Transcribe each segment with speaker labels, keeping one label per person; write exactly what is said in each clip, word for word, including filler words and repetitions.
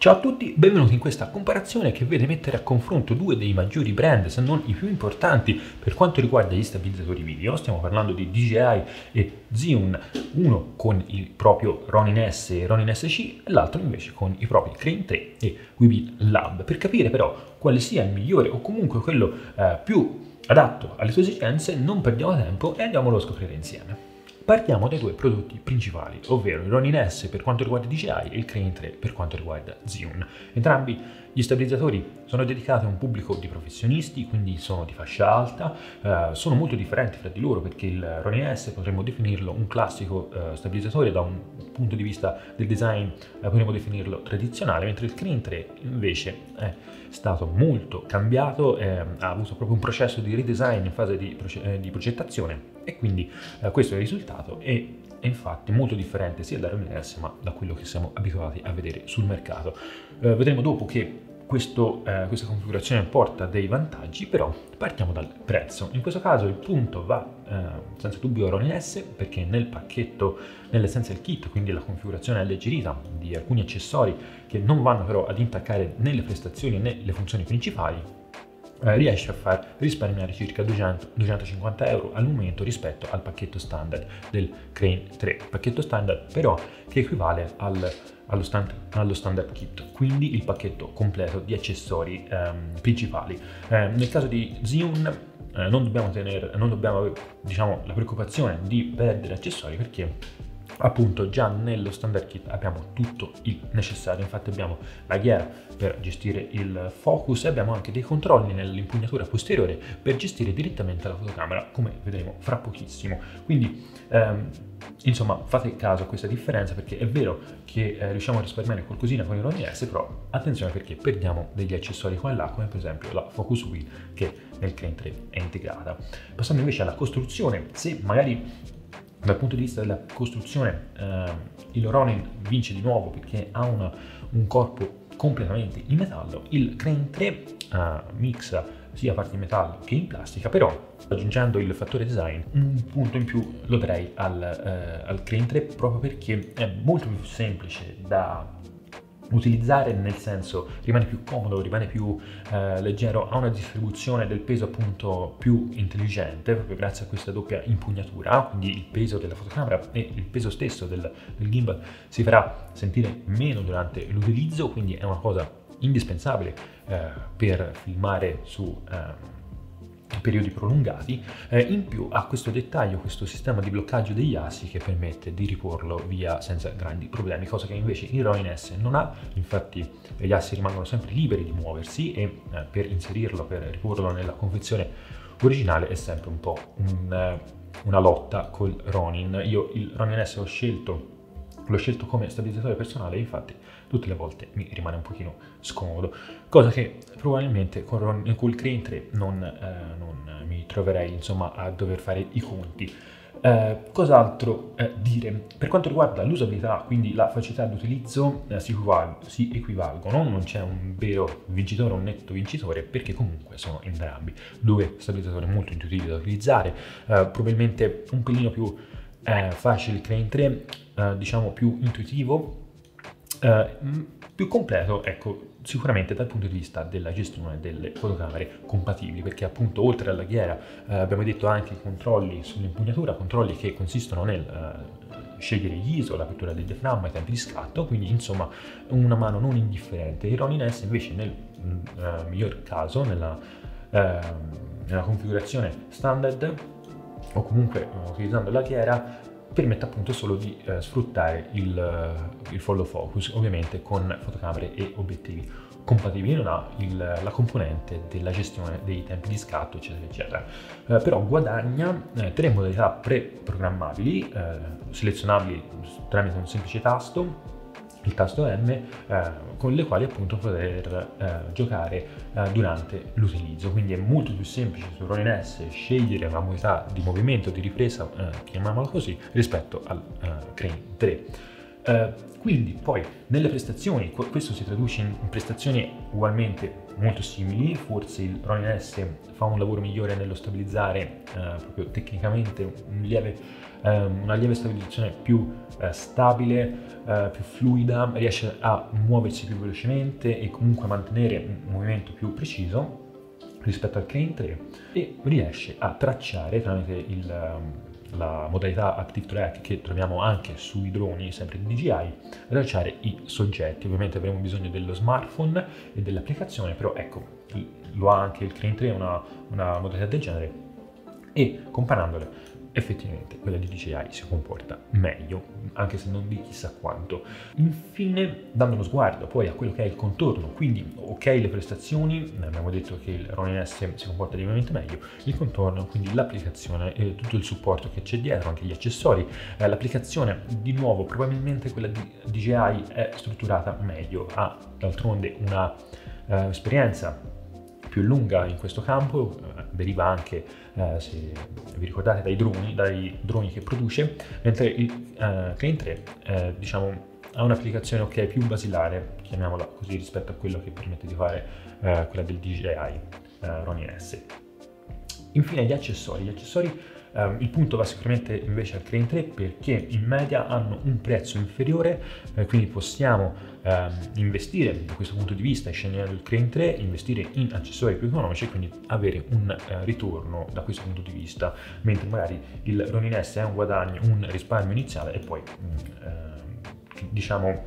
Speaker 1: Ciao a tutti, benvenuti in questa comparazione che vede mettere a confronto due dei maggiori brand, se non i più importanti per quanto riguarda gli stabilizzatori video. Stiamo parlando di D J I e Zhiyun, uno con il proprio Ronin S e Ronin S C e l'altro invece con i propri Crane tre e Weebit Lab. Per capire però quale sia il migliore o comunque quello eh, più adatto alle tue esigenze, non perdiamo tempo e andiamolo a scoprire insieme. Partiamo dai due prodotti principali, ovvero il Ronin S per quanto riguarda D J I e il Crane tre per quanto riguarda Zhiyun. Entrambi gli stabilizzatori sono dedicati a un pubblico di professionisti, quindi sono di fascia alta, eh, sono molto differenti fra di loro perché il Ronin S potremmo definirlo un classico eh, stabilizzatore da un punto di vista del design, eh, potremmo definirlo tradizionale, mentre il Crane tre invece è stato molto cambiato, eh, ha avuto proprio un processo di redesign in fase di, proce eh, di progettazione e quindi eh, questo è il risultato e è infatti molto differente sia dal Ronin S ma da quello che siamo abituati a vedere sul mercato. Eh, vedremo dopo che questo, eh, questa configurazione porta dei vantaggi, però partiamo dal prezzo. In questo caso il punto va eh, senza dubbio a Ronin S perché nel pacchetto, nell'essential kit, quindi la configurazione alleggerita di alcuni accessori che non vanno però ad intaccare né le prestazioni né le funzioni principali, Eh, riesce a far risparmiare circa duecento duecentocinquanta euro al momento rispetto al pacchetto standard del Crane tre, pacchetto standard però che equivale al, allo, stand, allo standard kit, quindi il pacchetto completo di accessori ehm, principali. Eh, nel caso di Zhiyun eh, non dobbiamo tenere, non dobbiamo avere, diciamo, la preoccupazione di perdere accessori perché appunto già nello standard kit abbiamo tutto il necessario. Infatti abbiamo la ghiera per gestire il focus e abbiamo anche dei controlli nell'impugnatura posteriore per gestire direttamente la fotocamera, come vedremo fra pochissimo. Quindi ehm, insomma fate caso a questa differenza perché è vero che eh, riusciamo a risparmiare qualcosina con il Ronin S, però attenzione perché perdiamo degli accessori qua e là, come per esempio la focus wheel che nel Crane tre è integrata. Passando invece alla costruzione, se magari dal punto di vista della costruzione eh, il Ronin vince di nuovo perché ha una, un corpo completamente in metallo, il Crane tre eh, mixa sia parti in metallo che in plastica, però aggiungendo il fattore design un punto in più lo darei al, eh, al Crane tre proprio perché è molto più semplice da utilizzare, nel senso rimane più comodo, rimane più eh, leggero, ha una distribuzione del peso appunto più intelligente proprio grazie a questa doppia impugnatura, quindi il peso della fotocamera e il peso stesso del, del gimbal si farà sentire meno durante l'utilizzo, quindi è una cosa indispensabile eh, per filmare su eh, periodi prolungati. Eh, in più ha questo dettaglio, questo sistema di bloccaggio degli assi che permette di riporlo via senza grandi problemi, cosa che invece il Ronin S non ha. Infatti gli assi rimangono sempre liberi di muoversi e eh, per inserirlo, per riporlo nella confezione originale è sempre un po' un, eh, una lotta col Ronin. Io il Ronin S ho scelto l'ho scelto come stabilizzatore personale, infatti tutte le volte mi rimane un pochino scomodo, cosa che probabilmente con il Crane tre non, eh, non mi troverei insomma a dover fare i conti. Eh, cos'altro eh, dire? Per quanto riguarda l'usabilità, quindi la facilità d'utilizzo, eh, si, equival si equivalgono, non c'è un vero vincitore o un netto vincitore perché comunque sono entrambi due stabilizzatori molto intuitivi da utilizzare, eh, probabilmente un pelino più eh, facile il Crane tre, eh, diciamo più intuitivo, eh, più completo, ecco, sicuramente dal punto di vista della gestione delle fotocamere compatibili, perché appunto oltre alla ghiera eh, abbiamo detto anche i controlli sull'impugnatura, controlli che consistono nel eh, scegliere gli I S O, l'apertura del diaframma, i tempi di scatto, quindi insomma una mano non indifferente. Il Ronin S invece nel eh, miglior caso, nella, eh, nella configurazione standard o comunque uh, utilizzando la ghiera, permette appunto solo di uh, sfruttare il, uh, il follow focus, ovviamente con fotocamere e obiettivi compatibili, non ha il, la componente della gestione dei tempi di scatto eccetera eccetera, uh, però guadagna eh, tre modalità preprogrammabili, eh, selezionabili tramite un semplice tasto, il tasto M, eh, con le quali appunto poter eh, giocare eh, durante l'utilizzo. Quindi è molto più semplice su Ronin S scegliere una modalità di movimento, di ripresa, eh, chiamiamola così, rispetto al eh, Crane tre. Uh, quindi poi nelle prestazioni, questo si traduce in, in prestazioni ugualmente molto simili, forse il Ronin S fa un lavoro migliore nello stabilizzare uh, proprio tecnicamente un lieve, um, una lieve stabilizzazione più uh, stabile, uh, più fluida, riesce a muoversi più velocemente e comunque a mantenere un movimento più preciso rispetto al Crane tre, e riesce a tracciare tramite il um, la modalità Active Track che troviamo anche sui droni, sempre di D J I, tracciare i soggetti. Ovviamente avremo bisogno dello smartphone e dell'applicazione, però ecco, lo ha anche il Crane tre, una, una modalità del genere, e comparandole effettivamente quella di D J I si comporta meglio, anche se non di chissà quanto. Infine, dando uno sguardo poi a quello che è il contorno, quindi ok le prestazioni, abbiamo detto che il Ronin S si comporta lievemente meglio, il contorno, quindi l'applicazizione e tutto il supporto che c'è dietro, anche gli accessori, eh, l'applicazione di nuovo probabilmente quella di D J I è strutturata meglio, ha d'altronde una eh, esperienza più lunga in questo campo, eh, deriva anche, eh, se vi ricordate, dai droni, dai droni che produce, mentre il eh, Crane tre eh, diciamo, ha un'applicazione ok più basilare, chiamiamola così, rispetto a quello che permette di fare eh, quella del D J I eh, Ronin S. Infine gli accessori. Gli accessori Um, il punto va sicuramente invece al Crane tre, perché in media hanno un prezzo inferiore, eh, quindi possiamo um, investire da questo punto di vista, scegliendo il Crane tre, investire in accessori più economici e quindi avere un uh, ritorno da questo punto di vista, mentre magari il Ronin S è un guadagno, un risparmio iniziale e poi um, uh, diciamo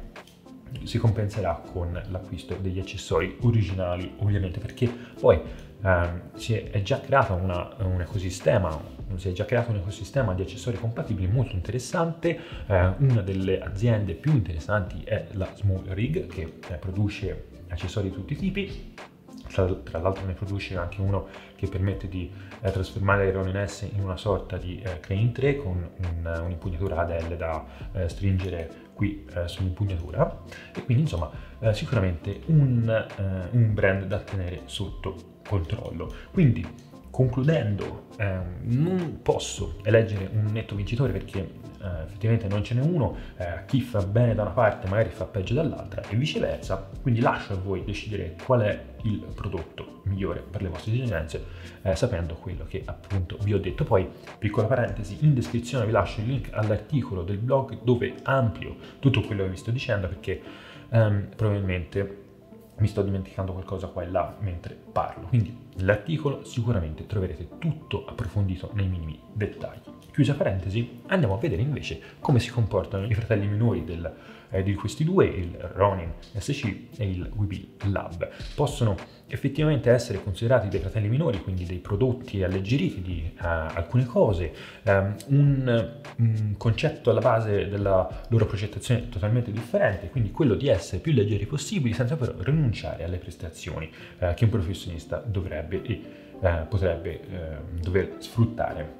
Speaker 1: si compenserà con l'acquisto degli accessori originali, ovviamente, perché poi um, si è, è già creato una, un ecosistema si è già creato un ecosistema di accessori compatibili molto interessante. Eh, una delle aziende più interessanti è la Small Rig, che eh, produce accessori di tutti i tipi. Tra, tra l'altro ne produce anche uno che permette di eh, trasformare il Ronin S in una sorta di eh, Crane tre con un, un'impugnatura ad L da eh, stringere qui eh, sull'impugnatura, e quindi insomma eh, sicuramente un, eh, un brand da tenere sotto controllo. Quindi, concludendo, eh, non posso eleggere un netto vincitore, perché eh, effettivamente non ce n'è uno, eh, chi fa bene da una parte magari fa peggio dall'altra e viceversa, quindi lascio a voi decidere qual è il prodotto migliore per le vostre esigenze, eh, sapendo quello che appunto vi ho detto. Poi, piccola parentesi, in descrizione vi lascio il link all'articolo del blog dove amplio tutto quello che vi sto dicendo, perché ehm, probabilmente mi sto dimenticando qualcosa qua e là mentre parlo, quindi l'articolo sicuramente troverete tutto approfondito nei minimi dettagli. Chiusa parentesi, andiamo a vedere invece come si comportano i fratelli minori del, eh, di questi due, il Ronin S C e il Weebill Lab. Possono effettivamente essere considerati dei fratelli minori, quindi dei prodotti alleggeriti di uh, alcune cose, um, un, un concetto alla base della loro progettazione totalmente differente, quindi quello di essere più leggeri possibili senza però rinunciare alle prestazioni uh, che un professionista dovrebbe e uh, potrebbe uh, dover sfruttare.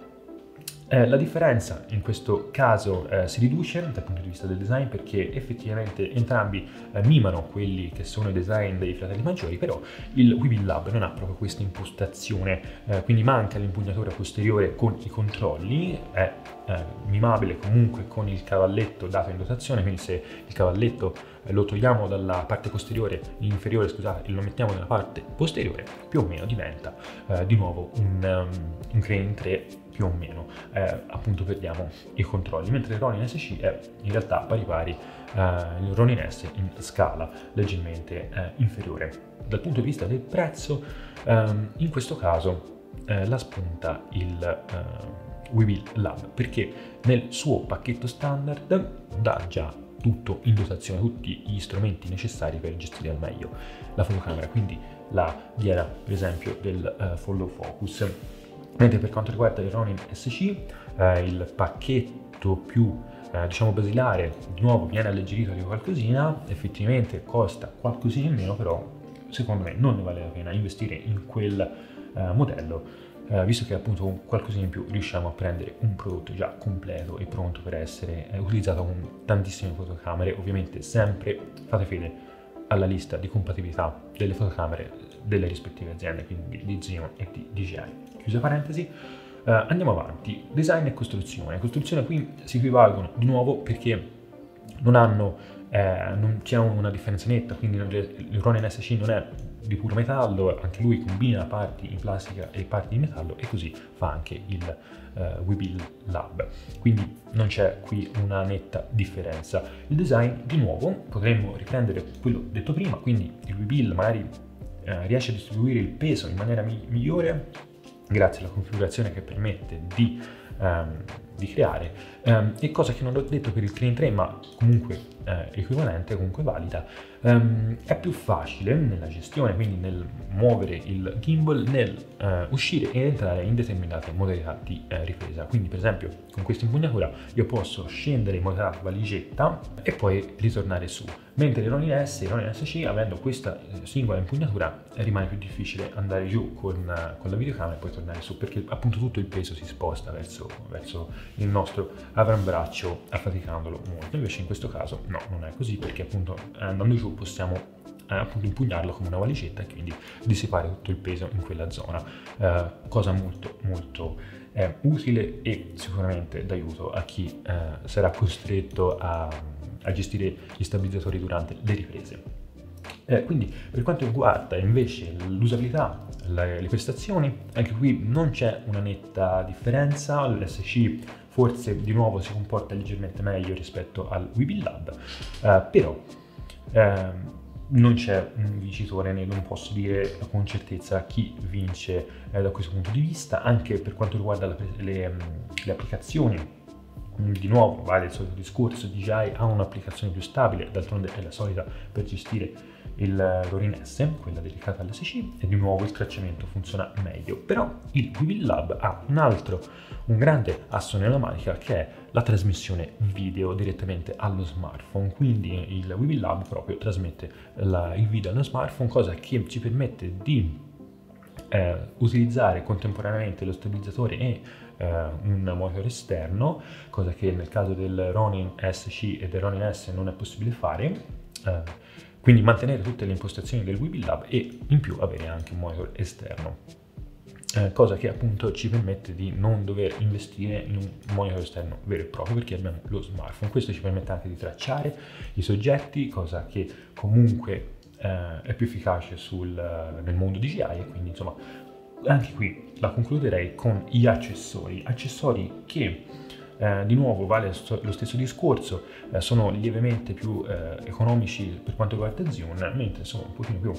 Speaker 1: Eh, la differenza in questo caso eh, si riduce dal punto di vista del design, perché effettivamente entrambi eh, mimano quelli che sono i design dei fratelli maggiori, però il Weebill Lab non ha proprio questa impostazione, eh, quindi manca l'impugnatura posteriore con i controlli, è eh, mimabile comunque con il cavalletto dato in dotazione, quindi se il cavalletto eh, lo togliamo dalla parte posteriore, inferiore scusate, e lo mettiamo nella parte posteriore, più o meno diventa eh, di nuovo un, um, un Crane tre più o meno, eh, appunto perdiamo i controlli, mentre il Ronin S C è in realtà pari pari eh, il Ronin S in scala leggermente eh, inferiore. Dal punto di vista del prezzo, ehm, in questo caso eh, la spunta il eh, Weebill Lab, perché nel suo pacchetto standard dà già tutto in dotazione, tutti gli strumenti necessari per gestire al meglio la fotocamera, quindi la diera per esempio del uh, follow focus. Mentre per quanto riguarda il Ronin S C, eh, il pacchetto più eh, diciamo basilare di nuovo viene alleggerito di qualcosina, effettivamente costa qualcosina in meno, però secondo me non ne vale la pena investire in quel eh, modello, eh, visto che appunto con qualcosina in più riusciamo a prendere un prodotto già completo e pronto per essere eh, utilizzato con tantissime fotocamere. Ovviamente sempre fate fede alla lista di compatibilità delle fotocamere delle rispettive aziende, quindi di Xenon e di D J I. Chiusa parentesi, uh, andiamo avanti. Design e costruzione. Costruzione qui si equivalgono di nuovo, perché non hanno, eh, non c'è una differenza netta, quindi il Ronin S C non è di puro metallo, anche lui combina parti in plastica e parti di metallo, e così fa anche il uh, Webuild Lab, quindi non c'è qui una netta differenza. Il design, di nuovo, potremmo riprendere quello detto prima, quindi il Webuild magari uh, riesce a distribuire il peso in maniera mi migliore grazie alla configurazione che permette di, um, di creare, um, e cosa che non ho detto per il Crane tre, ma comunque eh, equivalente, comunque valida, um, è più facile nella gestione, quindi nel muovere il gimbal, nel uh, uscire e entrare in determinate modalità di uh, ripresa. Quindi per esempio con questa impugnatura io posso scendere in modalità valigetta e poi ritornare su, mentre il Ronin S e il Ronin S C, avendo questa singola impugnatura, rimane più difficile andare giù con, uh, con la videocamera e poi tornare su, perché appunto tutto il peso si sposta verso, verso il nostro avambraccio, affaticandolo molto. Invece in questo caso no, non è così, perché appunto andando giù possiamo eh, appunto impugnarlo come una valigetta e quindi dissipare tutto il peso in quella zona, eh, cosa molto molto eh, utile e sicuramente d'aiuto a chi eh, sarà costretto a, a gestire gli stabilizzatori durante le riprese. Eh, quindi per quanto riguarda invece l'usabilità, le, le prestazioni, anche qui non c'è una netta differenza. L'S C forse di nuovo si comporta leggermente meglio rispetto al Webuild Lab, eh, però eh, non c'è un vincitore, né non posso dire con certezza chi vince eh, da questo punto di vista. Anche per quanto riguarda la, le, le applicazioni, di nuovo vale il solito discorso, D J I ha un'applicazione più stabile, d'altronde è la solita per gestire il Ronin S, quella dedicata all'S C, e di nuovo il tracciamento funziona meglio. Però il Webuild Lab ha un altro, un grande asso nella manica, che è la trasmissione video direttamente allo smartphone. Quindi il Webuild Lab proprio trasmette la, il video allo smartphone, cosa che ci permette di eh, utilizzare contemporaneamente lo stabilizzatore e eh, un monitor esterno, cosa che nel caso del Ronin S C e del Ronin S non è possibile fare. Eh, quindi mantenere tutte le impostazioni del Webuild Lab e in più avere anche un monitor esterno, eh, cosa che appunto ci permette di non dover investire in un monitor esterno vero e proprio, perché abbiamo lo smartphone. Questo ci permette anche di tracciare i soggetti, cosa che comunque eh, è più efficace sul, nel mondo D J I, e quindi insomma anche qui la concluderei con gli accessori, accessori che Eh, di nuovo vale lo stesso discorso, eh, sono lievemente più eh, economici per quanto riguarda Zhiyun, mentre sono un pochino più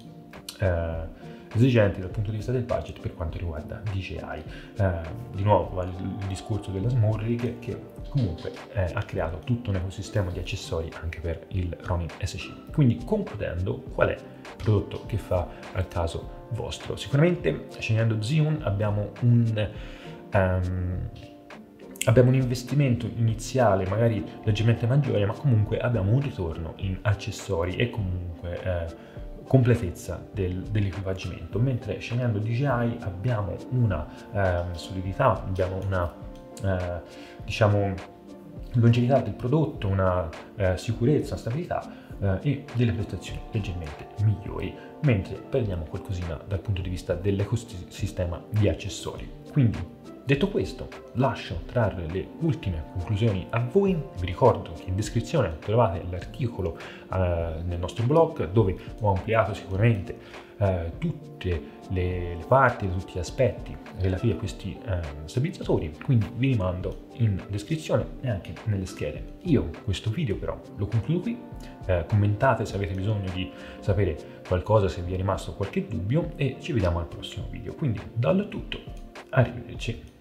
Speaker 1: eh, esigenti dal punto di vista del budget per quanto riguarda D J I. Eh, di nuovo vale il discorso della Small Rig, che comunque eh, ha creato tutto un ecosistema di accessori anche per il Ronin S C. Quindi concludendo, qual è il prodotto che fa al caso vostro? Sicuramente scegliendo Zhiyun abbiamo un um, Abbiamo un investimento iniziale magari leggermente maggiore, ma comunque abbiamo un ritorno in accessori e comunque eh, completezza del, dell'equipaggiamento, mentre scegliendo D J I abbiamo una eh, solidità, abbiamo una eh, diciamo longevità del prodotto, una eh, sicurezza, una stabilità eh, e delle prestazioni leggermente migliori, mentre perdiamo qualcosina dal punto di vista dell'ecosistema di accessori. Quindi, detto questo, lascio trarre le ultime conclusioni a voi. Vi ricordo che in descrizione trovate l'articolo eh, nel nostro blog, dove ho ampliato sicuramente eh, tutte le, le parti, tutti gli aspetti relativi a questi eh, stabilizzatori, quindi vi rimando in descrizione e anche nelle schede. Io questo video però lo concludo qui, eh, commentate se avete bisogno di sapere qualcosa, se vi è rimasto qualche dubbio, e ci vediamo al prossimo video. Quindi dallo tutto, arrivederci.